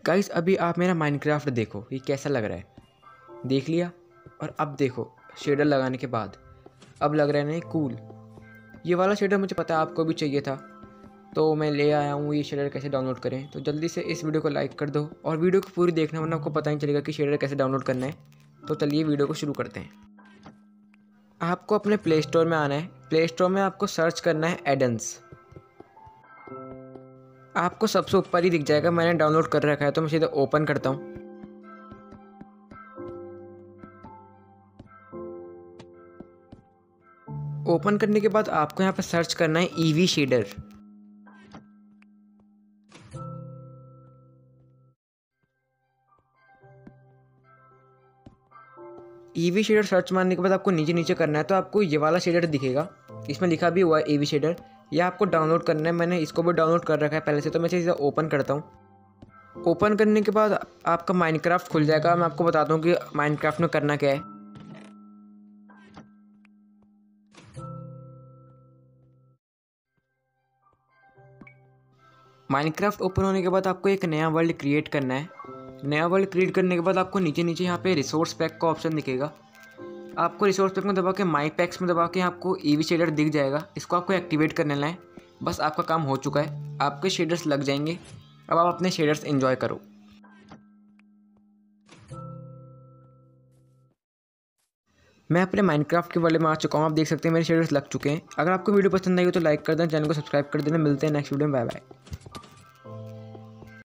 Guys अभी आप मेरा माइनक्राफ्ट देखो, ये कैसा लग रहा है। देख लिया। और अब देखो शेडर लगाने के बाद अब लग रहा है नहीं कूल। ये वाला शेडर मुझे पता है आपको भी चाहिए था, तो मैं ले आया हूँ। ये शेडर कैसे डाउनलोड करें, तो जल्दी से इस वीडियो को लाइक कर दो और वीडियो को पूरी देखना, वरना आपको पता नहीं चलेगा कि शेडर कैसे डाउनलोड करना है। तो चलिए वीडियो को शुरू करते हैं। आपको अपने प्ले स्टोर में आना है। प्ले स्टोर में आपको सर्च करना है एडेंस। आपको सबसे ऊपर ही दिख जाएगा, मैंने डाउनलोड कर रखा है तो मैं सीधा ओपन करता हूँ। ओपन करने के बाद आपको यहाँ पर सर्च करना है ईवी शेडर। ईवी शेडर सर्च मारने के बाद आपको नीचे नीचे करना है, तो आपको ये वाला शेडर दिखेगा, इसमें लिखा भी हुआ है ईवी शेडर। यह आपको डाउनलोड करना है। मैंने इसको भी डाउनलोड कर रखा है पहले से, तो मैं सीधा ओपन करता हूँ। ओपन करने के बाद आपका माइनक्राफ्ट खुल जाएगा। मैं आपको बताता हूँ कि माइनक्राफ्ट में करना क्या है। माइनक्राफ्ट ओपन होने के बाद आपको एक नया वर्ल्ड क्रिएट करना है। नया वर्ल्ड क्रिएट करने के बाद आपको नीचे नीचे यहाँ पे रिसोर्स पैक का ऑप्शन दिखेगा। आपको रिसोर्स पैक में दबा के माई पैक्स में दबा के आपको ईवी शेडर दिख जाएगा। इसको आपको एक्टिवेट करने लेना है। बस आपका काम हो चुका है, आपके शेडर्स लग जाएंगे। अब आप अपने शेडर्स एंजॉय करो। मैं अपने माइनक्राफ्ट के वर्ल्ड में आ चुका हूँ। आप देख सकते हैं मेरे शेडर्स लग चुके हैं। अगर आपको वीडियो पसंद आई हो तो लाइक कर दें, चैनल को सब्सक्राइब कर देना। मिलते हैं नेक्स्ट वीडियो में। Bye bye.